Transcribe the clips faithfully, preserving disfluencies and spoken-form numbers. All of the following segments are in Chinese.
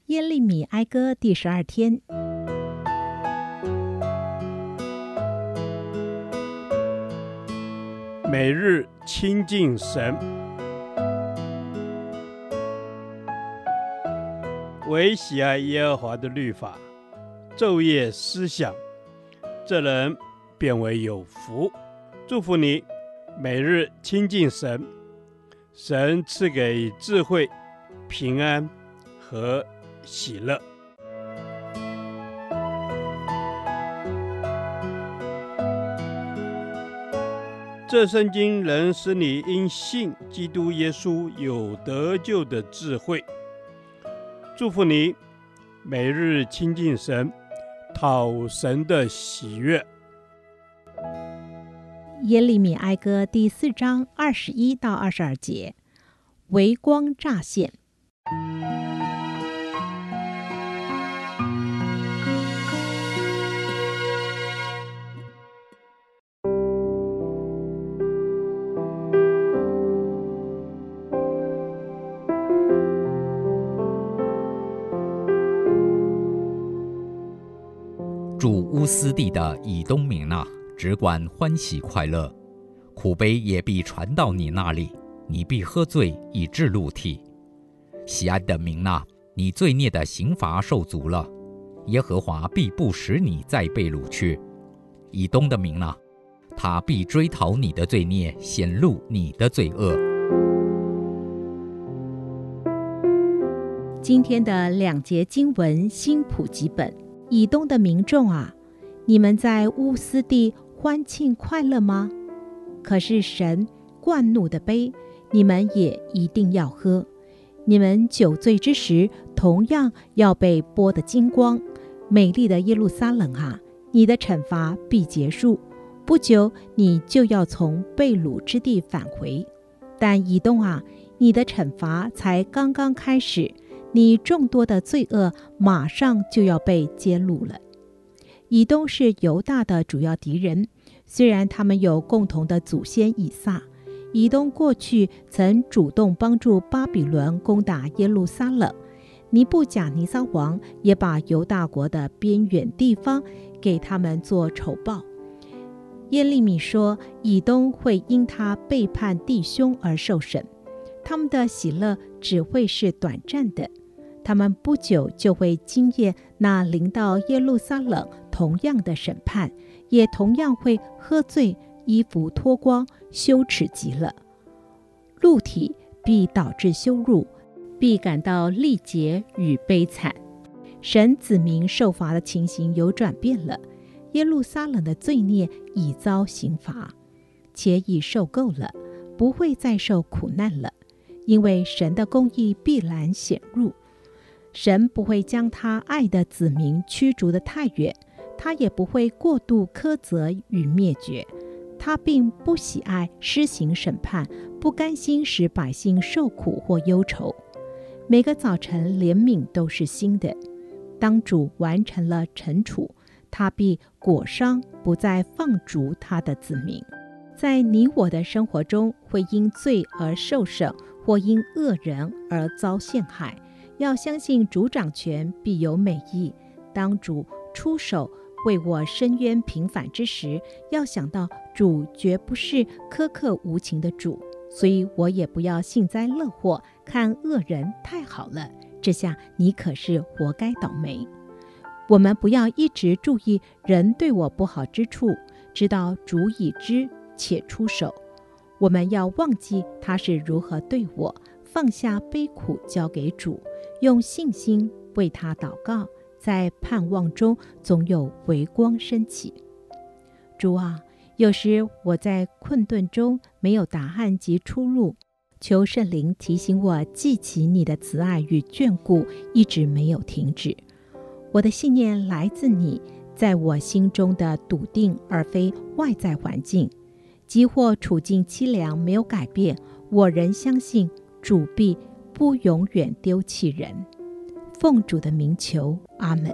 耶利米哀歌第十二天。 每日亲近神，唯喜爱耶和华的律法，昼夜思想，这人便为有福。祝福你，每日亲近神，神赐给智慧、平安和喜乐。这圣经能使你因信基督耶稣有得救的智慧。祝福你，每日亲近神，讨神的喜悦。 耶利米哀歌第四章二十一到二十二节，微光乍现。 住乌斯地的以东民啊，只管欢喜快乐，苦悲也必传到你那里，你必喝醉以致露体。西安的民啊，你罪孽的刑罚受足了，耶和华必不使你再被掳去。以东的民啊，他必追讨你的罪孽，显露你的罪恶。 今天的两节经文新普及本。以东的民众啊，你们在乌斯地欢庆快乐吗？可是神灌怒的杯，你们也一定要喝。你们酒醉之时，同样要被剥得精光。美丽的耶路撒冷啊，你的惩罚必结束，不久你就要从被掳之地返回。但以东啊，你的惩罚才刚刚开始，你众多的罪恶马上就要被揭露了。以东是犹大的主要敌人，虽然他们有共同的祖先以撒。以东过去曾主动帮助巴比伦攻打耶路撒冷，尼布甲尼撒王也把犹大国的边远地方给他们做酬报。耶利米说，以东会因他背叛弟兄而受审，他们的喜乐只会是短暂的，他们不久就会经验那临到耶路撒冷同样的审判，也同样会喝醉，衣服脱光，羞耻极了。露体必导致羞辱，必感到力竭与悲惨。神子民受罚的情形有转变了，耶路撒冷的罪孽已遭刑罚，且已受够了，不会再受苦难了，因为神的公义必然显露。神不会将他爱的子民驱逐得太远，他也不会过度苛责与灭绝。他并不喜爱施行审判，不甘心使百姓受苦或忧愁。每个早晨怜悯都是新的，当主完成了惩处，他必裹伤，不再放逐他的子民。在你我的生活中，会因罪而受审，或因恶人而遭陷害。要相信主掌权必有美意，当主出手为我伸冤平反之时，要想到主绝不是苛刻无情的主，所以我也不要幸灾乐祸，看恶人太好了，这下你可是活该倒霉。我们不要一直注意人对我不好之处，知道主已知且出手。我们要忘记他是如何对我，放下悲苦交给主，用信心为他祷告，在盼望中总有微光升起。主啊，有时我在困顿中没有答案及出路，求圣灵提醒我记起你的慈爱与眷顾一直没有停止。我的信念来自你在我心中的笃定，而非外在环境。即或处境凄凉没有改变，我仍相信主必不永远丢弃人。奉主的名求，阿们。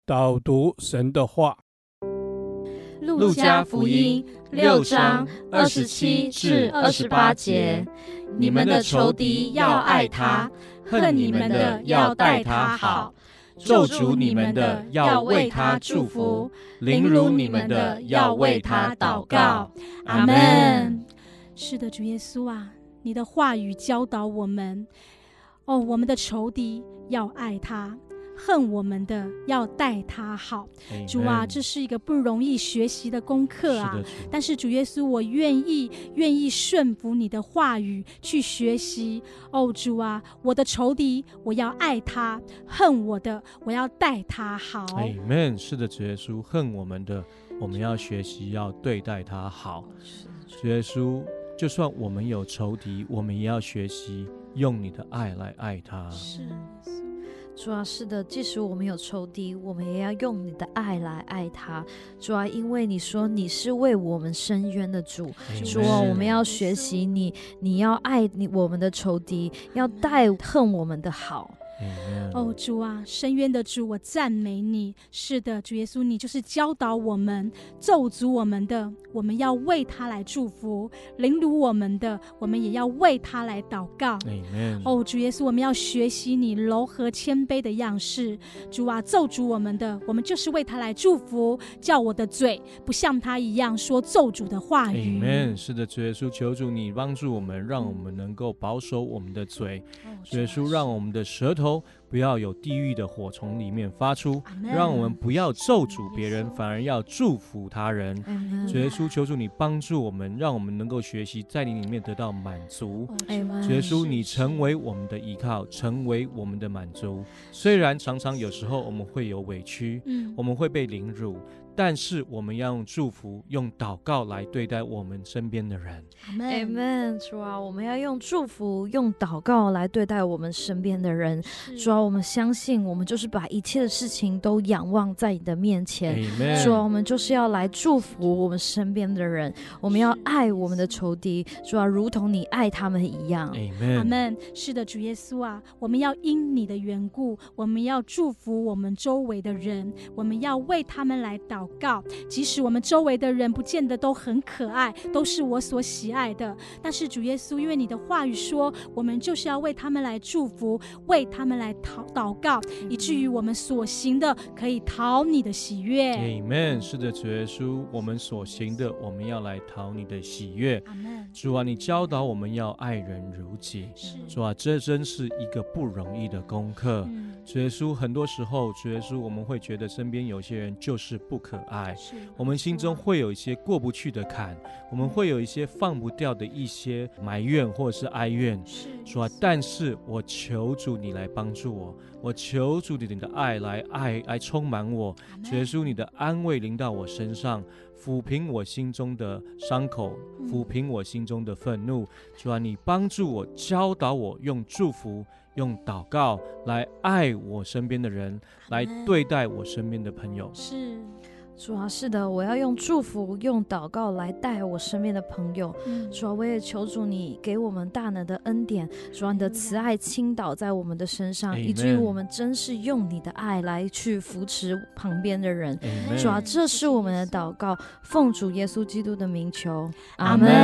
导读神的话。 路加福音六章二十七至二十八节，你们的仇敌要爱他，恨你们的要待他好，咒诅你们的要为他祝福，凌辱你们的要为他祷告。阿们。 是的，主耶稣啊，你的话语教导我们，哦，我们的仇敌要爱他，恨我们的要待他好。主啊，这是一个不容易学习的功课啊！是但是主耶稣，我愿意愿意顺服你的话语去学习。哦，主啊，我的仇敌我要爱他，恨我的我要待他好。 Amen。是的，主耶稣，恨我们的我们要学习要对待他好。主耶稣，就算我们有仇敌，我们也要学习用你的爱来爱他。 是。主啊，是的，即使我们有仇敌，我们也要用你的爱来爱他。主啊，因为你说你是为我们伸冤的主。主啊，我们要学习你，你要爱你我们的仇敌，要待恨我们的好。 哦，主啊，深渊的主，我赞美你。是的，主耶稣，你就是教导我们，咒诅我们的，我们要为他来祝福；凌辱我们的，我们也要为他来祷告。哦，主耶稣，我们要学习你柔和谦卑的样式。主啊，咒诅我们的，我们就是为他来祝福，叫我的嘴不像他一样说咒诅的话语。 Amen。是的，主耶稣，求主你帮助我们，让我们能够保守我们的嘴。主耶稣，让我们的舌头不要有地狱的火从里面发出，让我们不要咒诅别人，反而要祝福他人。主耶稣，求主你帮助我们，让我们能够学习在你里面得到满足。主耶稣，你成为我们的依靠，成为我们的满足。虽然常常有时候我们会有委屈，我们会被凌辱，但是我们要用祝福用祷告来对待我们身边的人。 Amen。 主啊，我们要用祝福用祷告来对待我们身边的人。主啊，我们相信我们就是把一切的事情都仰望在你的面前。 Amen。 主啊，我们就是要来祝福我们身边的人，我们要爱我们的仇敌。主啊，如同你爱他们一样。 Amen。 阿们。是的，主耶稣啊，我们要因你的缘故，我们要祝福我们周围的人，我们要为他们来祷告。即使我们周围的人不见得都很可爱，都是我所喜爱的，但是主耶稣，因为你的话语说，我们就是要为他们来祝福，为他们来祷告，以至于我们所行的可以讨你的喜悦。 Amen。 是的，主耶稣，我们所行的我们要来讨你的喜悦。主啊，你教导我们要爱人如己。主啊，这真是一个不容易的功课。主耶稣，很多时候主耶稣我们会觉得身边有些人就是不可爱，我们心中会有一些过不去的坎，我们会有一些放不掉的一些埋怨或者是哀怨。主啊，但是我求主你来帮助我，我求主你的爱来爱来充满我。主耶稣，你的安慰临到我身上，抚平我心中的伤口，抚平我心中的愤怒。主啊，你帮助我，教导我用祝福用祷告来爱我身边的人，来对待我身边的朋友。 是主啊，是的，我要用祝福用祷告来带我身边的朋友。嗯、主啊，我也求主你给我们大能的恩典，主啊，你的慈爱倾倒在我们的身上， Amen。 以至于我们真是用你的爱来去扶持旁边的人。 Amen。 主啊，这是我们的祷告，奉主耶稣基督的名求。 阿们。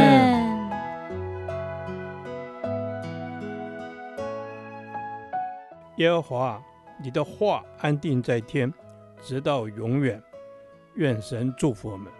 耶和华，你的话安定在天，直到永远。愿神祝福我们。